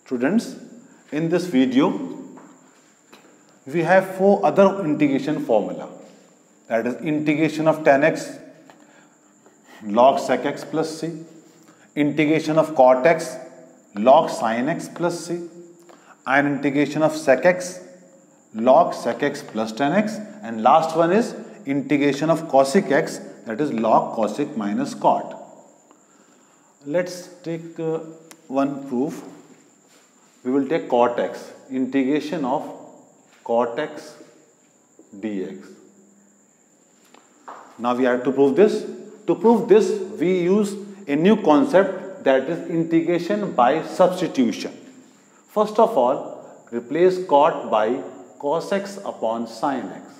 Students, in this video, we have 4 other integration formula. That is integration of tan x log sec x plus c, integration of cot x log sin x plus c, and integration of sec x log sec x plus tan x, and last one is integration of cosec x, that is log cosec minus cot. Let's take one proof. We will take cot x, integration of cot x dx. Now we have to prove this. To prove this, we use a new concept, that is integration by substitution. First of all, replace cot by cos x upon sin x.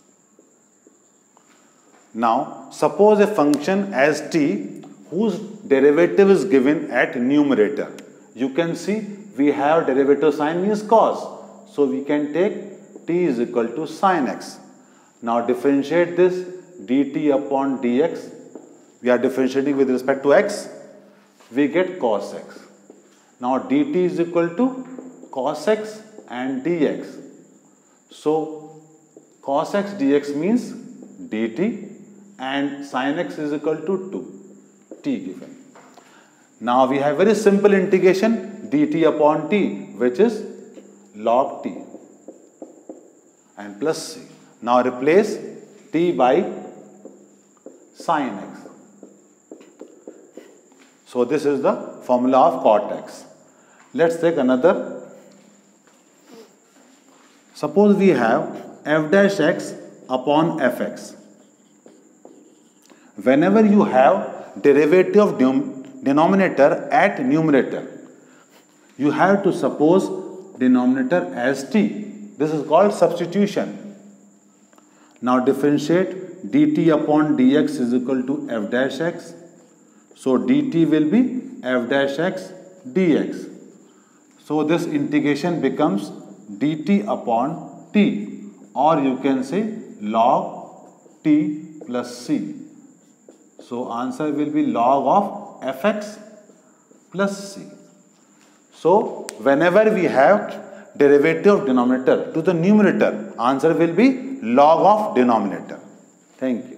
Now, suppose a function as t whose derivative is given at numerator. You can see we have derivative sign means cos. So we can take t is equal to sin x. Now differentiate this dt upon dx. We are differentiating with respect to x. We get cos x. Now dt is equal to cos x and dx. So cos x dx means dt and sin x is equal to 2. T given. Now we have very simple integration dt upon t, which is log t and plus c. Now replace t by sin x. So this is the formula of cot x. Let's take another. Suppose we have f dash x upon fx. Whenever you have derivative of denominator at numerator, you have to suppose denominator as t. This is called substitution. Now differentiate dt upon dx is equal to f dash x. So dt will be f dash x dx. So this integration becomes dt upon t, or you can say log t plus c. So answer will be log of fx plus c. So whenever we have derivative of denominator to the numerator, answer will be log of denominator. Thank you.